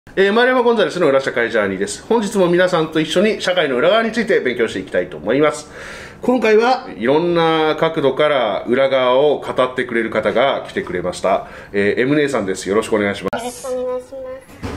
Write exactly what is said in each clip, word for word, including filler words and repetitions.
えー、丸山ゴンザレスの裏社会ジャーニーです。本日も皆さんと一緒に社会の裏側について勉強していきたいと思います。今回はいろんな角度から裏側を語ってくれる方が来てくれました。えー、M 姉さんです。よろしくお願いします。 よろしくお願いします。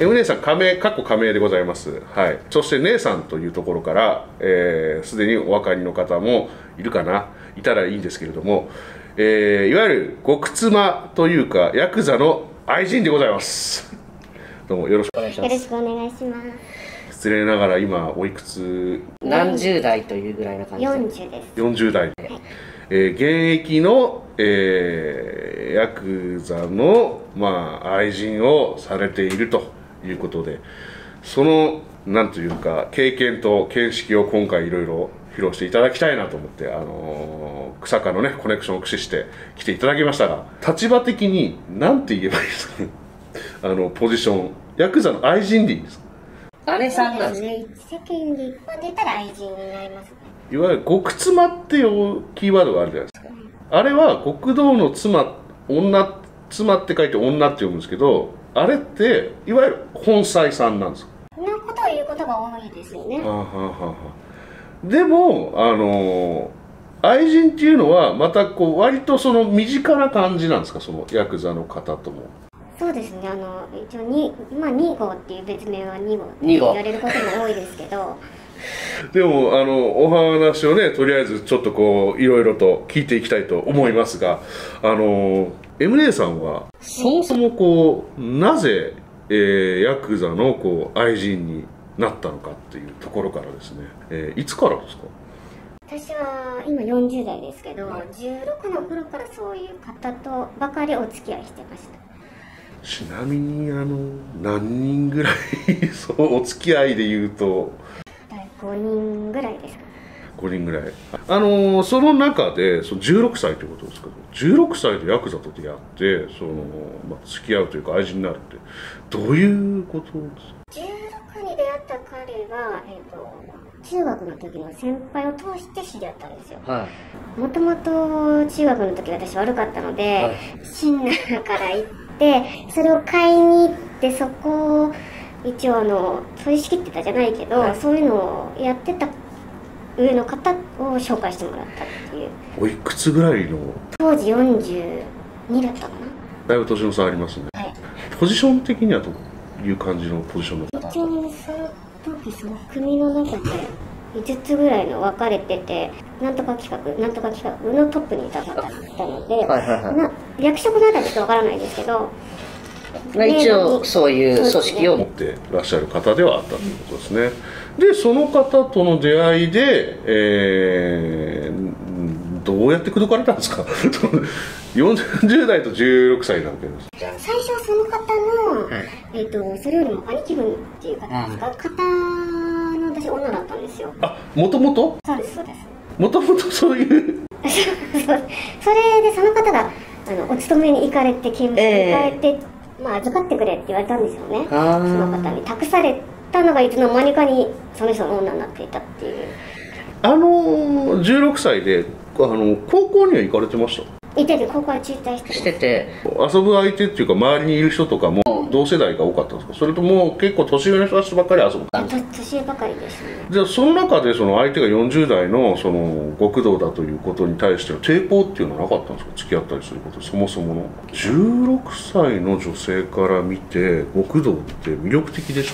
M 姉さん、加盟、過去加盟でございます。はい。そして姉さんというところから、えー、すでにお分かりの方もいるかな、いたらいいんですけれども、えー、いわゆる極妻というか、ヤクザの愛人でございます。どうもよろしくお願いします。 よろしくお願いします。 失礼ながら今おいくつ？ 何十代というぐらいな感じよんじゅうです。 よんじゅう代、はい。えー、現役の、えー、ヤクザの、まあ、愛人をされているということで、そのなんというか経験と見識を今回いろいろ披露していただきたいなと思って、あのー、草加のねコネクションを駆使して来ていただきましたが、立場的に何て言えばいいですかね。あのポジション、ヤクザの愛人でいいですか？ 姉さんなんですね。世間で一般で言ったら愛人になりますね。 いわゆる極妻っていうキーワードがあるじゃないですか。うん、あれは極道の妻、女、妻って書いて女って読むんですけど、あれっていわゆる本妻さんなんですか？ そんなことを言うことが多いですよね。はあはあはあ、でもあのー、愛人っていうのはまたこう割とその身近な感じなんですか、そのヤクザの方とも。 そうですね、あの一応に、まあ、に号っていう別名はに号って言われることも多いですけどでもあのお話をねとりあえずちょっとこういろいろと聞いていきたいと思いますが、あの M 姉さんはそもそもこうなぜ、えー、ヤクザのこう愛人になったのかっていうところからですね、えー、いつからですか？ 私は今よんじゅう代ですけど、じゅうろくの頃からそういう方とばかりお付き合いしてました。 ちなみにあの何人ぐらいそうお付き合いでいうとごにんぐらいですか。 ごにんぐらい。あのその中でそのじゅうろくさいということですけど、じゅうろくさいでヤクザと出会ってその、まあ、付き合うというか愛人になるってどういうことですか？ じゅうろくに出会った彼は、えーと、中学の時の先輩を通して知り合ったんですよ。もともと中学の時私悪かったので、はい、シンナーから行ってでそれを買いに行ってそこを一応あの取り仕切ってたじゃないけど、はい、そういうのをやってた上の方を紹介してもらったっていう。おいくつぐらいの？当時よんじゅうにだったかな。 だいぶ年の差ありますね。はい、ポジション的にはどういう感じのポジションだった？ 一応その時その組の中でいつつぐらいの分かれてて、なんとか企画、なんとか企画のトップにいた方だったので、役職のあたりちょっと分からないんですけど、 一応そういう組織を持ってらっしゃる方ではあったということですね。で、その方との出会いで、えー、どうやって口説かれたんですか？よんじゅう代とじゅうろくさいなわけです。 最初はその方の、はい、えーと、それよりも兄貴分っていう方ですか、方の私女だったんですよ。 あ、もともと？ そうです、そうです。 もともとそういうそれでその方があのお勤めに行かれて刑務所に行かれて、えー、まあ預かってくれって言われたんですよね。その方に託されたのがいつの間にかにその人の女になっていたっていう。 あのじゅうろくさいであの高校には行かれてました？ 行ってて、高校は中退してしてて、 遊ぶ相手っていうか周りにいる人とかも同世代が多かったんですか？それとも結構年上の人たちばっかり遊ぶ？ 年上ばかりですね。 じゃあその中でその相手がよんじゅう代のその極道だということに対しての抵抗っていうのはなかったんですか？付き合ったりすること、そもそもの。じゅうろくさいの女性から見て極道って魅力的でした？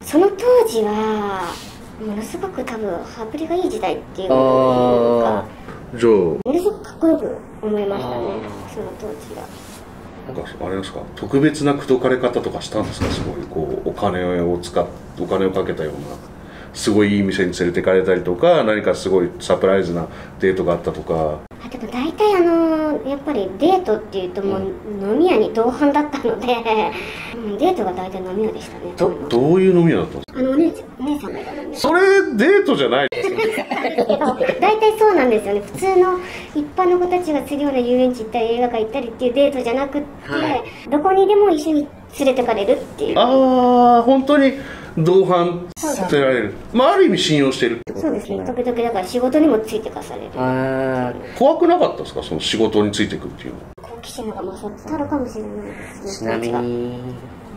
その当時はものすごく多分羽振りがいい時代っていうのか、 じゃあものすごくかっこよく思いましたね、その当時が。 なんかあれですか、特別な口説かれ方とかしたんですか？すごいこうお金を使っお金をかけたような、すごいいい店に連れてかれたりとか、何かすごいサプライズなデートがあったとか。 あ、でも大体あのやっぱりデートっていうともう飲み屋に同伴だったので、うん、デートが大体飲み屋でしたね。 ど, どういう飲み屋だったんですか？ あのお姉ちゃん、お姉さんがいたので。それデートじゃないですけど大体そうなんですよね。普通の一般の子たちがするような遊園地行ったり映画館行ったりっていうデートじゃなくって、はい、どこにでも一緒に連れてかれるっていう。 ああ、本当に同伴させられる。まあある意味信用してるってこと。 そうですね。時々だから仕事にもついてかされる。 怖くなかったですか、その仕事についていくっていうのは。 好奇心が勝ったのかもしれないですね。 ちなみに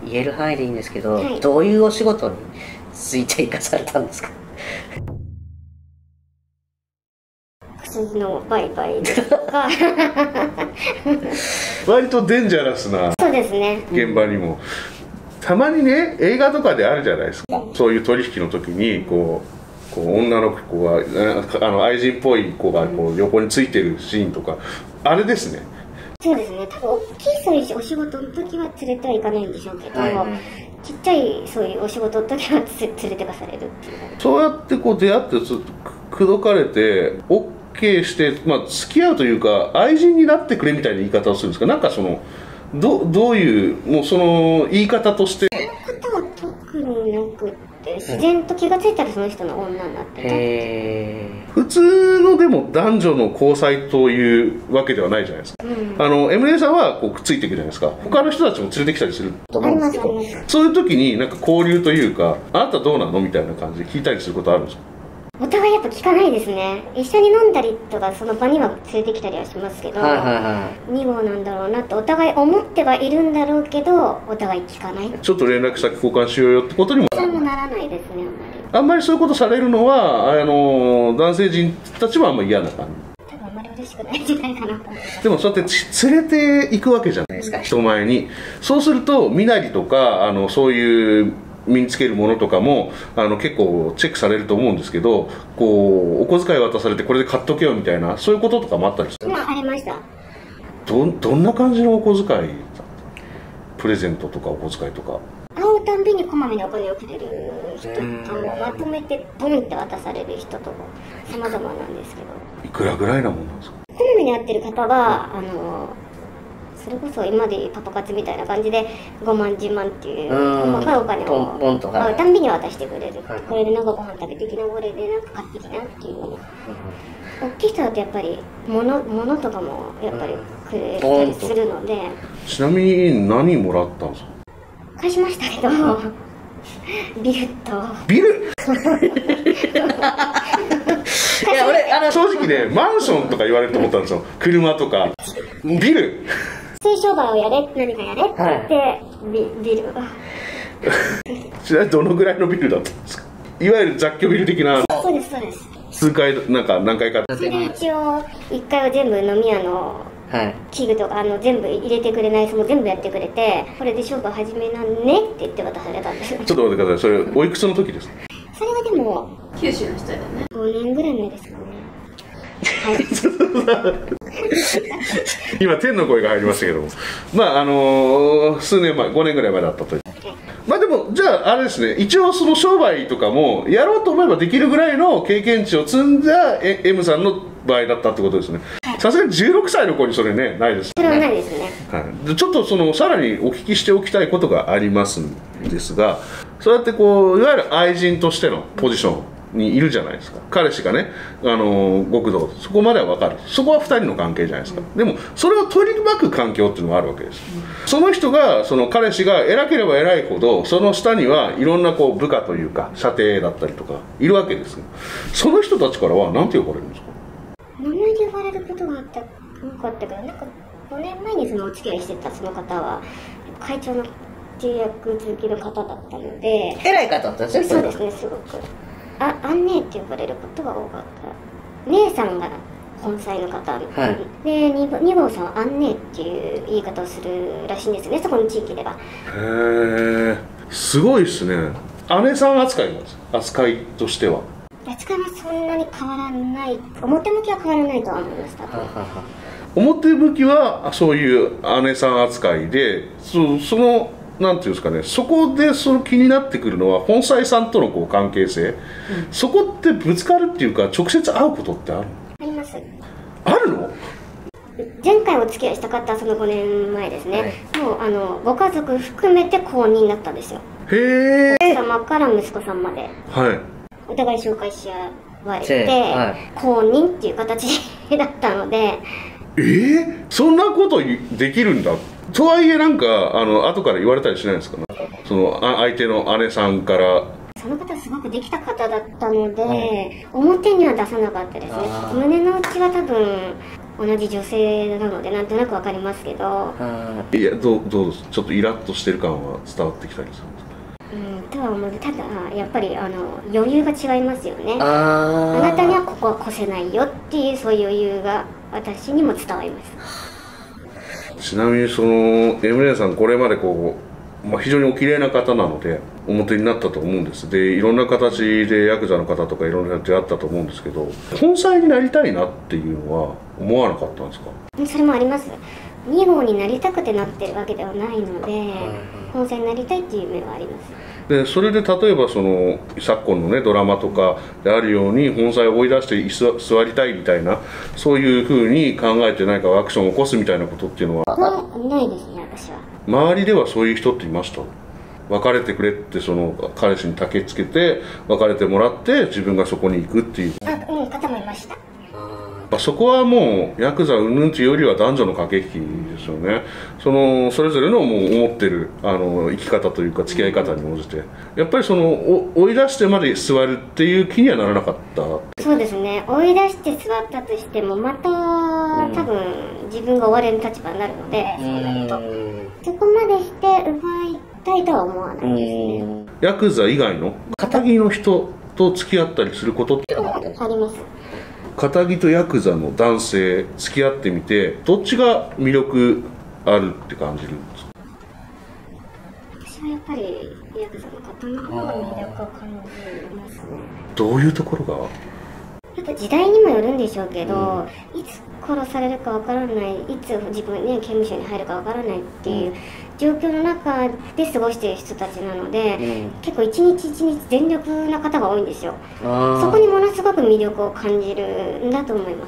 言える範囲でいいんですけど、 はい、 どういうお仕事について生かされたんですか？ 薬の売買ですとか割とデンジャラスなそうですね現場にも、たまにね映画とかであるじゃないですか、うん、そういう取引の時にこうこう女の子があの愛人っぽい子がこう横についてるシーンとか、あれですね。 そうですね、多分大きいそういうお仕事の時は連れてはいかないんでしょうけど、はい、ちっちゃいそういうお仕事の時は連れてかされるっていう。そうやってこう出会ってずっと口説かれて OK して、まあ、付き合うというか愛人になってくれみたいな言い方をするんですか？なんかその ど, どういうもうその言い方として。 その方は特になくって自然と気が付いたらその人の女になってたって。 普通のでも男女の交際というわけではないじゃないですか、うん、あの エムエー さんはこうくっついていくじゃないですか。他の人たちも連れてきたりすると思うんですけど、そういう時になんか交流というか、あなたどうなのみたいな感じで聞いたりすることあるんですか？ お互いやっぱ聞かないですね。一緒に飲んだりとかその場には連れてきたりはしますけど、に号なんだろうなってお互い思ってはいるんだろうけどお互い聞かない。ちょっと連絡先交換しようよってことにもそうもならないですね。あんまりあんまりそういうことされるのはあの男性陣たちはあんまり嫌な感じ。 多分あんまり嬉しくないんじゃないかなと。 でもそうやって連れていくわけじゃないですか、人前に。そうすると身なりとかあのそういう身につけるものとかもあの結構チェックされると思うんですけど、こうお小遣い渡されてこれで買っとけよみたいなそういうこととかもあったりする。 まあありました。 どどんな感じのお小遣い、プレゼントとかお小遣いとか。 会うたんびにこまめにお金をくれる人とまとめてボンって渡される人と様々なんですけど。 いくらぐらいなもんなんですか？ こまめに会ってる方はあのそれこそ今でいうパパ活みたいな感じでごまんじゅうまんっていう細かいお金を会うたんびに渡してくれる。これでなんかご飯食べてきな、これでなんか買ってきなっていうのも。大きい人だとやっぱり物物とかもやっぱりくれたりするので。 ちなみに何もらったんですか？ 返しましたけどビルとビルいや俺あの正直ねマンションとか言われると思ったんですよ。車とかビル水商売をやれ何かやれって言って、はい、ビ, ビルちなみにどのぐらいのビルだったんですか？いわゆる雑居ビル的な。 そうですそうです。 数回なんか何回かそれで一応いっかいは全部飲み屋の器具とかあの全部入れてくれない人も全部やってくれて、これで商売始めなんねって言って渡されたんです。 ちょっと待ってください。それおいくつの時ですか？ それはでも九州の人だよね。 ごねんぐらい前ですかね。はい、 今天の声が入りましたけども、まああのー、数年前ごねんぐらい前だったという。まあでもじゃああれですね、一応その商売とかもやろうと思えばできるぐらいの経験値を積んだ M さんの場合だったってことですね。さすがにじゅうろくさいの子にそれねないです、ね、 それはないですね。 はい、ちょっとそのさらにお聞きしておきたいことがありますんですが、そうやってこういわゆる愛人としてのポジションにいるじゃないですか。彼氏がね、あの極道そこまでは分かる。そこはふたりの関係じゃないですか。でもそれを取り巻く環境っていうのがあるわけです。その人がその彼氏が偉ければ偉いほどその下にはいろんなこう部下というか舎弟だったりとかいるわけです。その人たちからは何て呼ばれるんですか？ 名前で呼ばれることがあったなかったけど、なんかごねんまえにそのお付き合いしてたその方は会長の契約続きの方だったので。 偉い方だったんですね。 そうですね、すごく。あ、あんねえって呼ばれることが多かった。姉さんが本妻の方、はい、でに号さんはあんねえっていう言い方をするらしいんですよね、そこの地域では。 へえ、すごいですね。姉さん扱いなんです、扱いとしては。 扱いはそんなに変わらない、表向きは変わらないとは思いました。 表向きはそういう姉さん扱いで、そ, そのなんていうんですかね、そこでその気になってくるのは本妻さんとのこう関係性、うん、そこってぶつかるっていうか直接会うことってあるの？ あります。 あるの？ 前回お付き合いした方はそのごねんまえですね、はい、もうあのご家族含めて公認だったんですよ。 へえ。 奥様から息子さんまで、 はい、 お互い紹介し合われて、はい、公認っていう形だったので。 えー、そんなことできるんだとはいえ、なんかあの後から言われたりしないですかね、その相手の姉さんから。 その方すごくできた方だったので、はい、表には出さなかったですね。胸の内は多分同じ女性なのでなんとなくわかりますけど。 いや、どうどうちょっとイラッとしてる感は伝わってきたりするんですか？ うん、とは思う。ただやっぱりあの余裕が違いますよね。あ, あなたにはここは越せないよっていうそういう余裕が私にも伝わります。 ちなみにその エムレー さんこれまでこう、まあ、非常にお綺麗な方なので表になったと思うんです。でいろんな形でヤクザの方とかいろんな出会ったと思うんですけど、本妻になりたいなっていうのは思わなかったんですか？ それもあります。に号になりたくてなってるわけではないので、本妻になりたいっていう夢はあります。 でそれで例えばその昨今のねドラマとかであるように本妻を追い出して椅子座りたいみたいな、そういうふうに考えて何かアクションを起こすみたいなことっていうのはないですね。私は周りではそういう人っていました？別れてくれってその彼氏にたけつけて別れてもらって自分がそこに行くっていう、 あ、うん、方もいました。 そこはもうヤクザ云々というよりは男女の駆け引きですよね。そのそれぞれのもう思ってるあの生き方というか付き合い方に応じてやっぱりそのお追い出してまで座るっていう気にはならなかった。 そうですね。追い出して座ったとしてもまた、うん、多分自分が追われる立場になるので、そうなるとそこまでして奪いたいとは思わないですね。 ヤクザ以外の堅気の人と付き合ったりすることってあります。 堅気とヤクザの男性付き合ってみてどっちが魅力あるって感じるんですか？ 私はやっぱりヤクザの方の方に魅力を感じますね。 どういうところが？ やっぱ時代にもよるんでしょうけど、うん、いつ殺されるかわからない、いつ自分ね刑務所に入るかわからないっていう状況の中で過ごしている人たちなので、うん、結構一日一日全力な方が多いんですよ。そこにものすごく魅力を感じるんだと思います。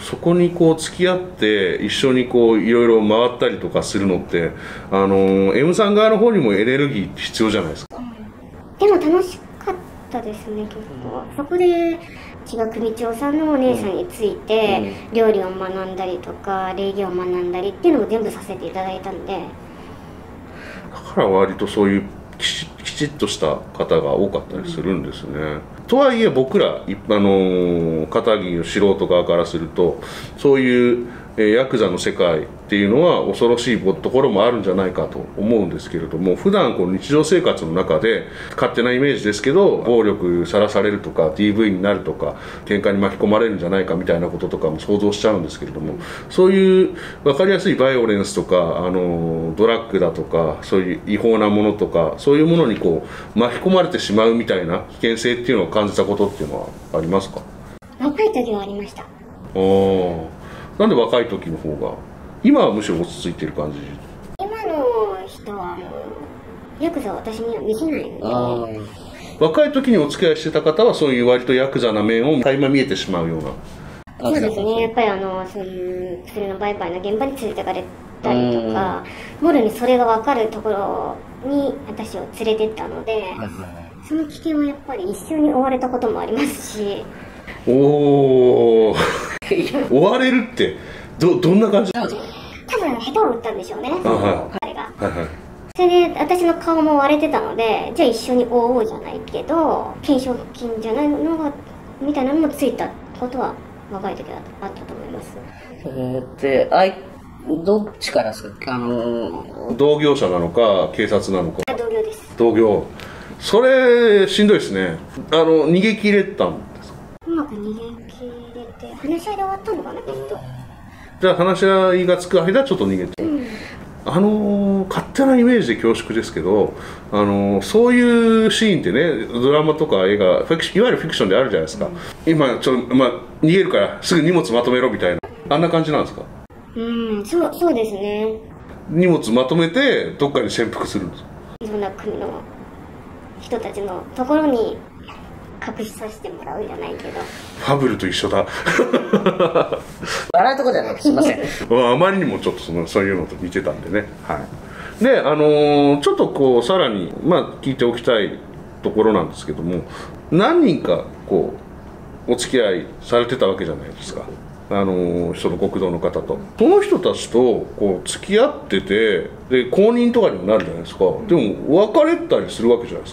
そこにこう付き合って一緒にこういろいろ回ったりとかするのってあの M さん側の方にもエネルギーって必要じゃないですか。うん、 でも楽しかったですね。結構、うん、そこで千葉組長さんのお姉さんについて、うん、料理を学んだりとか礼儀を学んだりっていうのを全部させていただいたんで、 だから割とそういうきち、きちっとした方が多かったりするんですね。うん、とはいえ僕ら一般の片桐の素人側からするとそういうヤクザの世界っていうのは恐ろしいところもあるんじゃないかと思うんですけれども、普段こう日常生活の中で勝手なイメージですけど暴力さらされるとか ディーブイ になるとか喧嘩に巻き込まれるんじゃないかみたいなこととかも想像しちゃうんですけれども、そういう分かりやすいバイオレンスとかあのドラッグだとかそういう違法なものとかそういうものにこう巻き込まれてしまうみたいな危険性っていうのを感じたことっていうのはありますか？ 若い時はありました。ああ。なんで若い時の方が今はむしろ落ち着いてる感じ？ 今の人はヤクザは私には見せないので、 若い時にお付き合いしてた方はそういう割とヤクザな面を垣間見えてしまうような。 そうですね。やっぱりあのそういう薬の売買の現場に連れてかれたりとか、もろにそれが分かるところに私を連れてったので、その危険はやっぱり一緒に追われたこともありますし。 おお追われるってどどんな感じ？ 多分下手を打ったんでしょうね、その彼が。 はいはい、 それで私の顔も割れてたので、じゃあ一緒に追おうじゃないけど懸賞金じゃないのがみたいなのもついたことは若い時はあったと思います。 えー、であいどっちからですか？あのー、 同業者なのか警察なのか？ 同業です。 同業。それしんどいですね。あの逃げ切れたんですか？ うまく逃げ切れて話し合いで終わったのかな、きっと。 じゃあ話し合いがつく間ちょっと逃げて、うん、あの勝手なイメージで恐縮ですけど、あのそういうシーンってねドラマとか映画フィクシいわゆるフィクションであるじゃないですか、うん、今ちょっと、まあ、逃げるからすぐ荷物まとめろみたいなあんな感じなんですか？ うんそうそうですね。 荷物まとめてどっかに潜伏するんですか？ いろんな国の人たちのところに隠しさせてもらうじゃないけど、 ファブルと一緒だ笑うとこじゃないすいませんあまりにもちょっとそのそういうのと似てたんでね。はいであのー、ちょっとこうさらにまあ聞いておきたいところなんですけども、何人かこうお付き合いされてたわけじゃないですか、あのー、その極道の方と。その人たちとこう付き合っててで公認とかにもなるじゃないですか。でも別れたりするわけじゃないですか。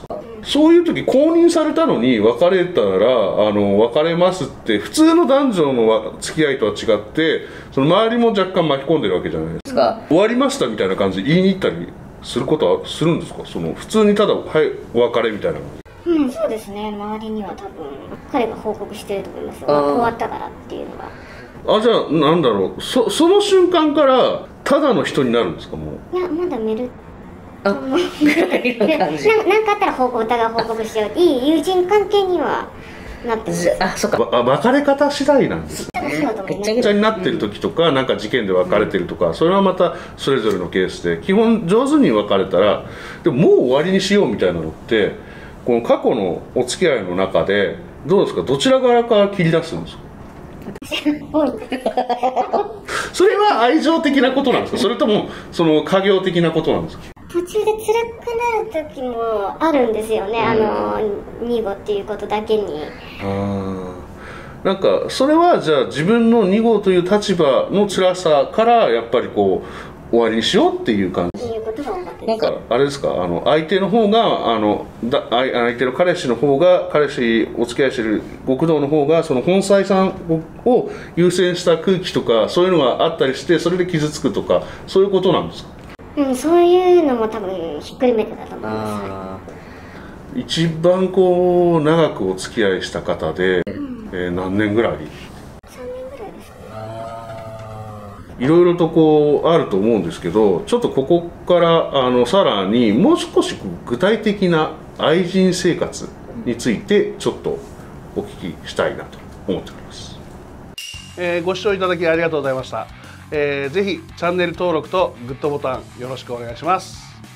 そういう時公認されたのに別れたらあの別れますって普通の男女の付き合いとは違ってその周りも若干巻き込んでるわけじゃないですか。終わりましたみたいな感じで言いに行ったりすることはするんですか？その普通にただはいお別れみたいな感じ。 うん、そうですね。周りには多分彼が報告してると思います。終わったからっていうのは。 あ、じゃあなんだろう、そその瞬間からただの人になるんですか？もういや、まだメールあなんかあったら報告、お互い報告しよう。いい友人関係にはなってます。 あ、そっか。 わ別れ方次第なんですね。 ぐちゃぐちゃになってる時とか、なんか事件で別れてるとか、それはまたそれぞれのケースで基本上手に別れたらでももう終わりにしようみたいなのってこの過去のお付き合いの中でどうですか？どちら側から切り出すんですか？それは愛情的なことなんですか？それともその家業的なことなんですか？ 途中で辛くなる時もあるんですよね、うん、あのに号っていうことだけに。 あなんかそれはじゃあ自分のに号という立場の辛さからやっぱりこう終わりにしようっていう感じ。 っていうことが分かってなんかあれですか、あの相手の方があのだ相手の彼氏の方が彼氏お付き合いしてる極道の方がその本妻さんを優先した空気とかそういうのがあったりしてそれで傷つくとかそういうことなんですか？ うん、そういうのも多分ひっくるめてだと思います。 一番こう長くお付き合いした方で、うんえー、何年ぐらい？ さんねんぐらいですかね。 いろいろとこうあると思うんですけどちょっとここからあのさらにもう少し具体的な愛人生活についてちょっとお聞きしたいなと思っております、えー、ご視聴いただきありがとうございました。えー、ぜひチャンネル登録とグッドボタンよろしくお願いします。